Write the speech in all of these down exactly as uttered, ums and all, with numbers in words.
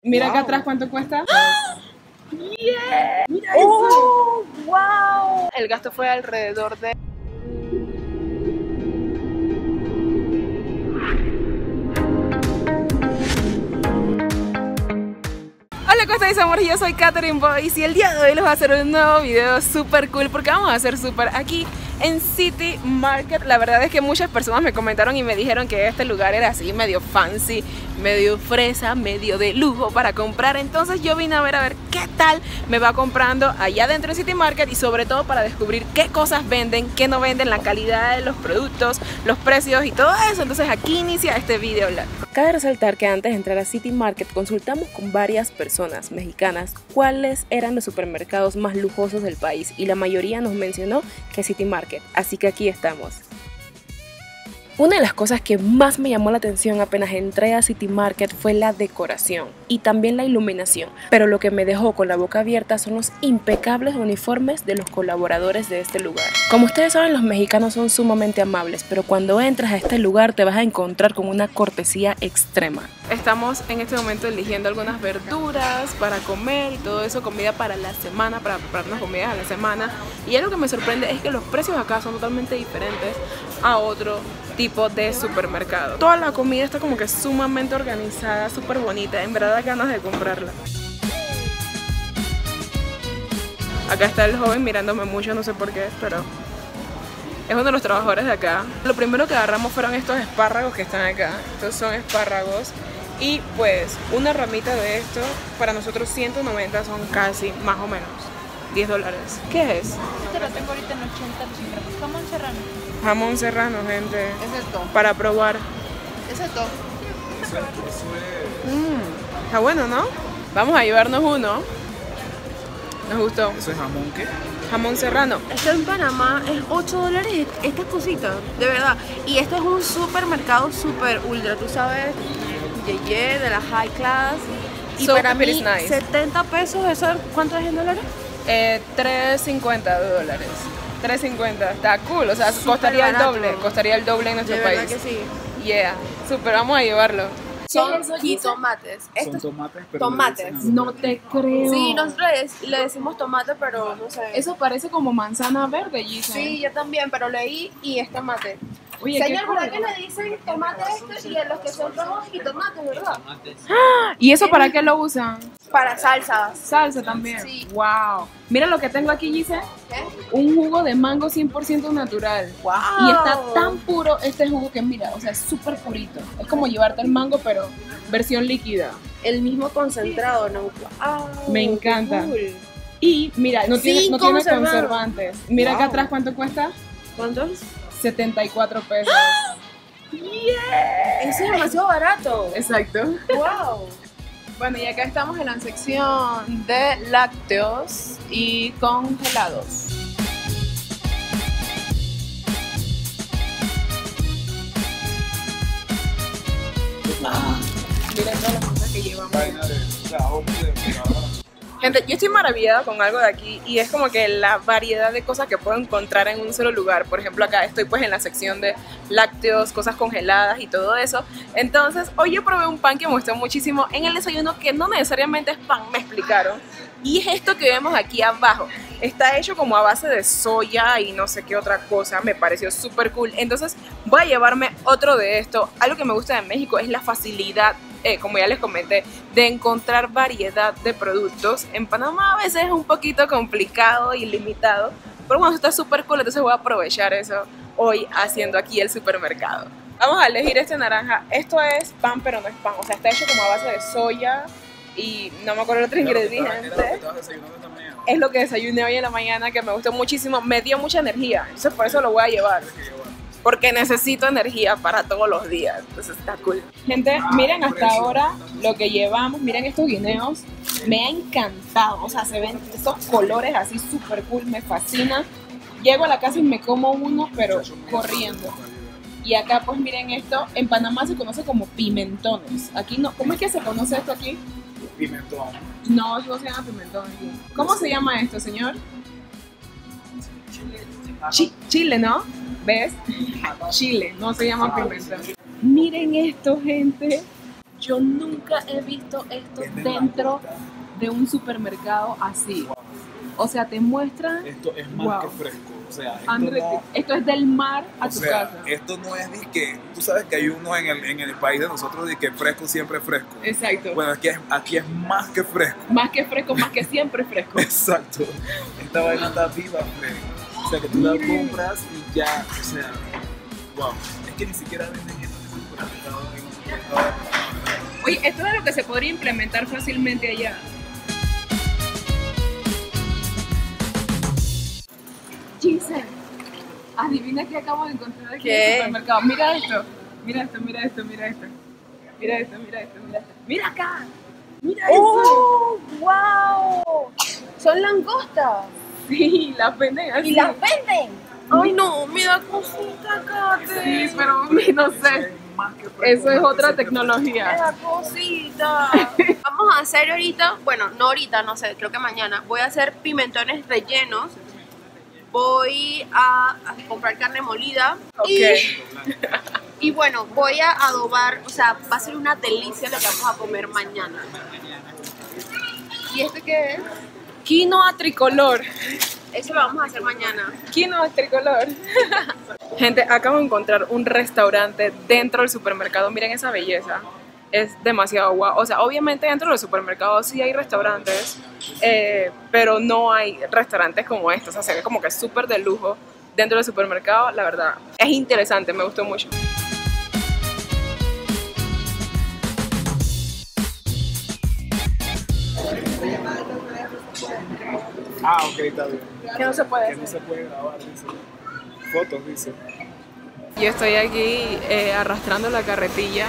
Mira wow. acá atrás cuánto cuesta. ¡Ah! Yeah. Mira ¡Oh! eso. ¡Wow! El gasto fue alrededor de... Hola, ¿cómo estáis, amor? Yo soy Catherine Boyce y el día de hoy les voy a hacer un nuevo video súper cool porque vamos a hacer súper aquí en City Market. La verdad es que muchas personas me comentaron y me dijeron que este lugar era así medio fancy, medio fresa, medio de lujo para comprar. Entonces yo vine a ver a ver qué tal me va comprando allá dentro de City Market y sobre todo para descubrir qué cosas venden, qué no venden, la calidad de los productos, los precios y todo eso. Entonces aquí inicia este video blog. Cabe resaltar que antes de entrar a City Market consultamos con varias personas mexicanas cuáles eran los supermercados más lujosos del país y la mayoría nos mencionó que City Market, así que aquí estamos. Una de las cosas que más me llamó la atención apenas entré a City Market fue la decoración y también la iluminación, pero lo que me dejó con la boca abierta son los impecables uniformes de los colaboradores de este lugar. Como ustedes saben, los mexicanos son sumamente amables, pero cuando entras a este lugar te vas a encontrar con una cortesía extrema. Estamos en este momento eligiendo algunas verduras para comer y todo eso, comida para la semana, para prepararnos comidas a la semana, y algo que me sorprende es que los precios acá son totalmente diferentes a otro tipo de supermercado. Toda la comida está como que sumamente organizada, súper bonita, en verdad da ganas de comprarla. Acá está el joven mirándome mucho, no sé por qué, pero es uno de los trabajadores de acá. Lo primero que agarramos fueron estos espárragos que están acá. Estos son espárragos y pues una ramita de esto para nosotros ciento noventa son casi más o menos diez dólares. ¿Qué es? Este lo tengo ahorita en ochenta gramos. Jamón serrano. Jamón serrano, gente. Es esto. Para probar. Es esto. Mm, está bueno, ¿no? Vamos a llevarnos uno. Nos gustó. ¿Eso es jamón qué? Jamón serrano. Esto en Panamá es ocho dólares esta cosita, de verdad. Y esto es un supermercado super ultra, tú sabes, Yeye, de la high class. Y So para pretty mí, nice. setenta pesos, ¿eso cuánto es en dólares? Eh, tres cincuenta dólares. tres cincuenta. Está cool. O sea, Súper costaría el barato. doble. Costaría el doble en nuestro De país. verdad que sí. Yeah. Super, vamos a llevarlo. Son jitomates. Son Estos tomates, pero tomates. le dicen No te creo. Sí, nosotros le, le decimos tomate, pero no sé. Eso parece como manzana verde, Gisa. Sí, yo también, pero leí y es tomate. Oye, qué Señor, ¿verdad cool. que le dicen tomate este y a los que son rojos y tomates, verdad? ¿Y eso para qué lo usan? Para salsas. Salsa también. Sí. Wow. Mira lo que tengo aquí, Gisa. ¿Qué? Un jugo de mango cien por ciento natural. Wow. Y está tan puro este jugo que mira, o sea, es súper purito. Es como llevarte el mango, pero versión líquida. El mismo concentrado, ¿no? Wow, Me encanta. qué cool. Y mira, no tiene, Sin no tiene conservado. conservantes. Mira acá Wow. atrás cuánto cuesta. ¿Cuántos? setenta y cuatro pesos. Eso es demasiado barato. Exacto. Wow. Bueno, y acá estamos en la sección de lácteos y congelados. Miren todas las cosas que llevamos. vaina de trabajo de empleadora. Gente, yo estoy maravillada con algo de aquí y es como que la variedad de cosas que puedo encontrar en un solo lugar. Por ejemplo, acá estoy pues en la sección de lácteos, cosas congeladas y todo eso. Entonces, hoy yo probé un pan que me gustó muchísimo en el desayuno, que no necesariamente es pan, me explicaron. Y es esto que vemos aquí abajo. Está hecho como a base de soya y no sé qué otra cosa. Me pareció súper cool. Entonces voy a llevarme otro de esto. Algo que me gusta de México es la facilidad, eh, como ya les comenté, de encontrar variedad de productos. En Panamá a veces es un poquito complicado y limitado. Pero bueno, está súper cool. Entonces voy a aprovechar eso hoy haciendo aquí el supermercado. Vamos a elegir este naranja. Esto es pan, pero no es pan. O sea, está hecho como a base de soya y no me acuerdo el otro ingrediente. Es lo que desayuné hoy en la mañana, que me gustó muchísimo, me dio mucha energía, entonces por eso lo voy a llevar, porque necesito energía para todos los días, entonces está cool. Gente, miren hasta ahora lo que llevamos, miren estos guineos, me ha encantado, o sea, se ven estos colores así súper cool, me fascina. Llego a la casa y me como uno, pero corriendo. Y acá pues miren esto, en Panamá se conoce como pimentones, aquí no, ¿cómo es que se conoce esto aquí? Pimentón. No, no se llama pimentón aquí. ¿Cómo se llama esto, señor? Chi- chile, ¿no? ¿Ves? Chile, no se llama pimentón. Miren esto, gente. yo nunca he visto esto dentro de un supermercado así. O sea, te muestran... Esto es más wow. que fresco. O sea, esto, André, no, esto es del mar a o tu sea, casa. esto no es de que... Tú sabes que hay uno en el, en el país de nosotros de que fresco siempre es fresco. Exacto. Bueno, aquí es, aquí es más que fresco. Más que fresco, más que siempre fresco. Exacto. Esta vaina está viva, fresco. O sea, que tú la compras y ya, o sea... Wow. Es que ni siquiera venden esto en el supermercado. Oye, esto es lo que se podría implementar fácilmente allá. Giselle, adivina qué acabo de encontrar aquí ¿Qué? en el supermercado. Mira esto, mira esto, mira esto, mira esto. Mira esto, mira esto, mira esto. Mira acá, mira ¡Oh, wow! Son langostas. esto. Sí, las venden así. ¿Y las venden? Ay, no, me da cosita, Kate. Sí, pero no sé. Eso es otra tecnología. Me da cosita. Vamos a hacer ahorita, bueno, no ahorita, no sé, creo que mañana. Voy a hacer pimentones rellenos. Voy a, a comprar carne molida. Ok. Y, y bueno, voy a adobar, o sea, va a ser una delicia lo que vamos a comer mañana. ¿Y este qué es? Quinoa tricolor. Eso lo vamos a hacer mañana. Quinoa tricolor. Gente, acabo de encontrar un restaurante dentro del supermercado. Miren esa belleza. Es demasiado guau. O sea, obviamente dentro del supermercado sí hay restaurantes, eh, pero no hay restaurantes como estos. O sea, se ve como que es súper de lujo dentro del supermercado. La verdad, es interesante, me gustó mucho. Ah, ok, está bien. Que no se puede Que hacer. no se puede grabar, dice. Fotos, dice. Yo estoy aquí eh, arrastrando la carretilla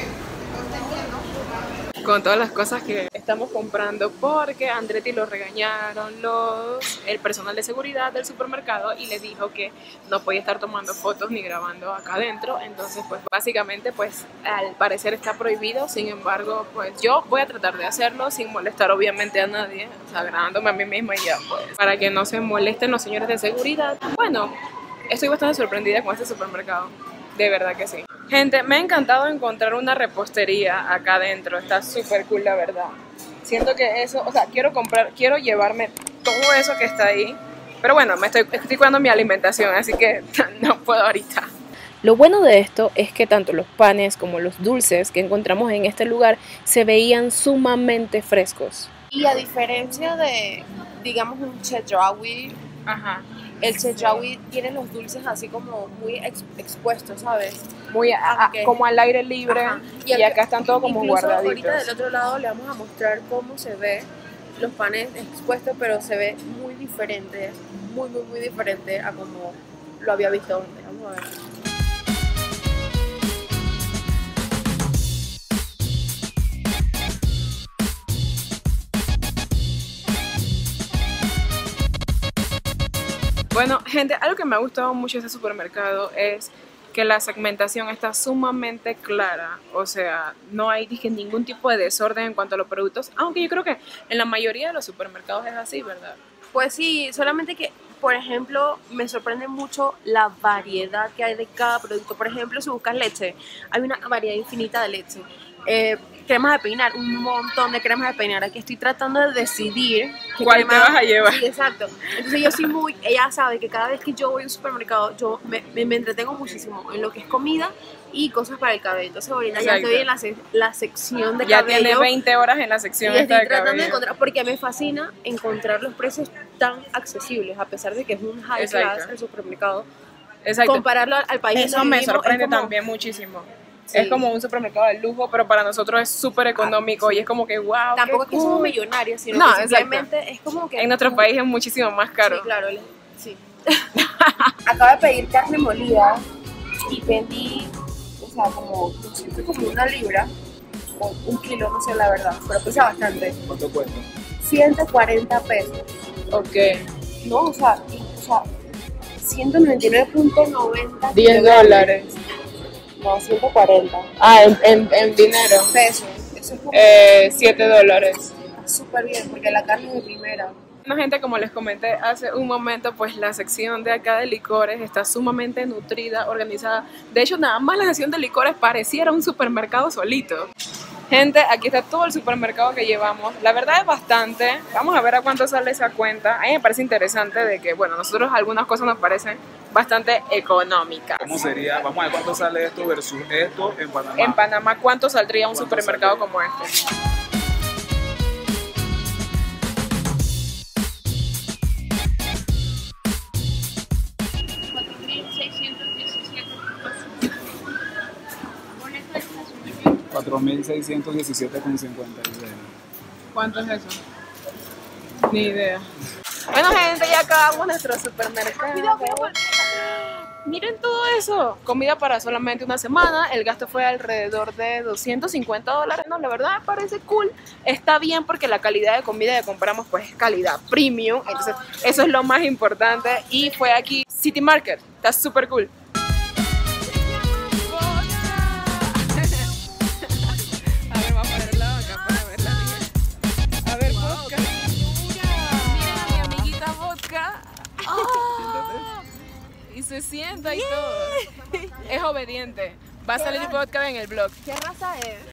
con todas las cosas que estamos comprando porque a Andretti lo regañaron los, el personal de seguridad del supermercado y le dijo que no podía estar tomando fotos ni grabando acá adentro. Entonces pues básicamente pues al parecer está prohibido. Sin embargo pues yo voy a tratar de hacerlo sin molestar obviamente a nadie, o sea, grabándome a mí misma y ya pues para que no se molesten los señores de seguridad. Bueno, estoy bastante sorprendida con este supermercado, de verdad que sí. Gente, me ha encantado encontrar una repostería acá adentro, está súper cool la verdad. Siento que eso, o sea, quiero comprar, quiero llevarme todo eso que está ahí. Pero bueno, me estoy, estoy cuidando mi alimentación, así que no puedo ahorita. Lo bueno de esto es que tanto los panes como los dulces que encontramos en este lugar se veían sumamente frescos. Y a diferencia de, digamos, un chedraui, Ajá. el chedraui tiene los dulces así como muy ex- expuestos, ¿sabes? Muy a- a- Aunque- como al aire libre. Ajá. Y, acá- acá están todos como incluso guardaditos. ahorita del otro lado le vamos a mostrar cómo se ve los panes expuestos, pero se ve muy diferente, muy, muy, muy diferente a como lo había visto antes. Vamos a ver. Bueno, gente, algo que me ha gustado mucho de este supermercado es que la segmentación está sumamente clara. O sea, no hay dije, ningún tipo de desorden en cuanto a los productos, aunque yo creo que en la mayoría de los supermercados es así, ¿verdad? Pues sí, solamente que, por ejemplo, me sorprende mucho la variedad que hay de cada producto. Por ejemplo, si buscas leche, hay una variedad infinita de leche. Eh, cremas de peinar, un montón de cremas de peinar. Aquí estoy tratando de decidir qué ¿Cuál crema- te vas a llevar? Sí, exacto. Entonces yo soy muy, ella sabe que cada vez que yo voy a un supermercado, yo me, me, me entretengo muchísimo en lo que es comida y cosas para el cabello. Entonces ahorita ya Exacto. estoy en la, se- la sección de Ya cabello. tiene veinte horas en la sección Y esta estoy de tratando de cabello. encontrar, porque me fascina encontrar los precios tan accesibles, a pesar de que es un high Exacto. class el supermercado. Exacto. Compararlo al, al país Eso donde me vivimos, sorprende es como- también muchísimo. Sí. Es como un supermercado de lujo, pero para nosotros es súper económico Ah, sí. y es como que wow. Tampoco qué es que somos cool. millonarios, sino No, que exacto. simplemente es como que... En nuestro país es muchísimo más caro. Sí, claro, el- sí. Acabo de pedir carne molida y pedí, o sea, como, no sé, como una libra o un kilo, no sé la verdad, pero pesa bastante. ¿Cuánto cuesta? ciento cuarenta pesos. Ok. No, o sea, y- o sea ciento noventa y nueve punto noventa diez dólares. No, ciento cuarenta Ah, en, en, en dinero. pesos. Eso es como Eh, siete dólares. súper bien, porque la carne es de primera. Bueno, gente, como les comenté hace un momento, pues la sección de acá de licores está sumamente nutrida, organizada. De hecho, nada más la sección de licores pareciera un supermercado solito. Gente, aquí está todo el supermercado que llevamos. La verdad es bastante. Vamos a ver a cuánto sale esa cuenta. A mí me parece interesante de que, bueno, nosotros algunas cosas nos parecen bastante económicas. ¿Cómo sería? Vamos a ver cuánto sale esto versus esto en Panamá. En Panamá, ¿cuánto saldría un ¿Cuánto supermercado sale? como este? cuatro mil seiscientos diecisiete con cincuenta y seis. ¿Cuánto es eso? Ni idea. Bueno, gente, ya acabamos nuestro supermercado. Miren todo eso. Comida para solamente una semana. El gasto fue alrededor de doscientos cincuenta dólares. No, la verdad me parece cool. Está bien porque la calidad de comida que compramos pues es calidad premium. Entonces eso es lo más importante. Y fue aquí City Market. Está súper cool. A ver, vamos a ver el lado acá para verla bien. A ver, vodka. Miren a mi amiguita vodka. ¡Ah! Y se sienta y todo. Es obediente. Va a salir vodka en el blog. ¿Qué raza es?